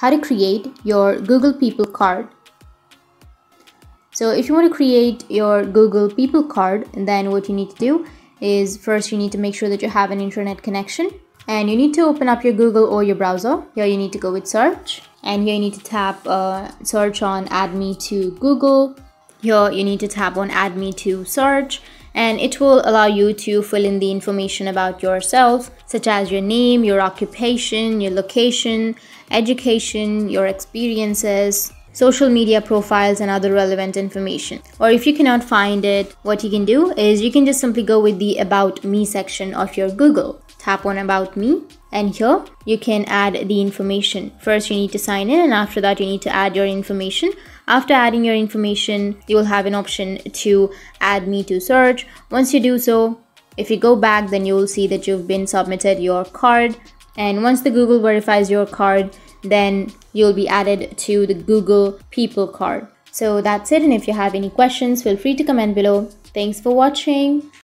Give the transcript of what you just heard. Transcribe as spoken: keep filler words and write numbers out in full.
how to create your Google People card. So if you want to create your Google People card, then what you need to do is first you need to make sure that you have an internet connection, and you need to open up your Google or your browser. Here you need to go with search, and here you need to tap uh, search on add me to Google. Here you need to tap on add me to search, and it will allow you to fill in the information about yourself, such as your name, your occupation, your location, education, your experiences, social media profiles, and other relevant information. Or if you cannot find it, what you can do is you can just simply go with the About Me section of your Google. Tap on About Me, and here you can add the information. First you need to sign in, and after that you need to add your information. After adding your information, you will have an option to add me to search. Once you do so, if you go back, then you will see that you've been submitted your card, and once the Google verifies your card, then you'll be added to the Google People card. So that's it, and if you have any questions, feel free to comment below. Thanks for watching.